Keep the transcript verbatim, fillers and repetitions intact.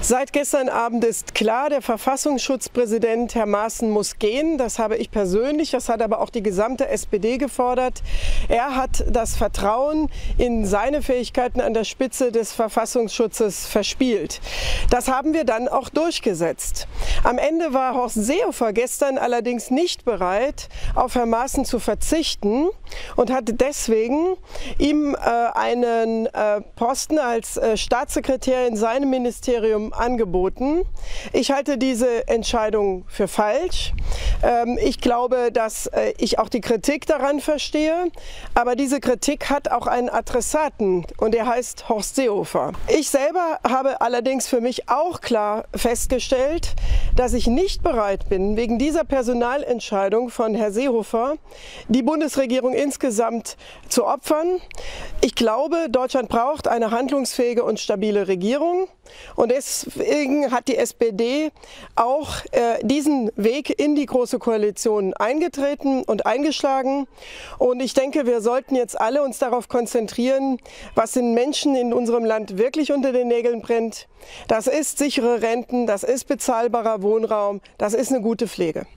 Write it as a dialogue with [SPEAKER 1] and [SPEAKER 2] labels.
[SPEAKER 1] Seit gestern Abend ist klar, der Verfassungsschutzpräsident Herr Maaßen muss gehen. Das habe ich persönlich, das hat aber auch die gesamte S P D gefordert. Er hat das Vertrauen in seine Fähigkeiten an der Spitze des Verfassungsschutzes verspielt. Das haben wir dann auch durchgesetzt. Am Ende war Horst Seehofer gestern allerdings nicht bereit, auf Herrn Maaßen zu verzichten und hat deswegen ihm äh, einen äh, Posten als äh, Staatssekretär in seinem Ministerium angeboten. Ich halte diese Entscheidung für falsch. Ähm, ich glaube, dass äh, ich auch die Kritik daran verstehe, aber diese Kritik hat auch einen Adressaten und der heißt Horst Seehofer. Ich selber habe allerdings für mich auch klar festgestellt, dass ich nicht bereit bin, wegen dieser Personalentscheidung von Herrn Seehofer die Bundesregierung insgesamt zu opfern. Ich glaube, Deutschland braucht eine handlungsfähige und stabile Regierung und deswegen hat die S P D auch äh, diesen Weg in die Große Koalition eingetreten und eingeschlagen. Und ich denke, wir sollten jetzt alle uns darauf konzentrieren, was den Menschen in unserem Land wirklich unter den Nägeln brennt. Das ist sichere Renten, das ist bezahlbarer Wohnraum, das ist eine gute Pflege.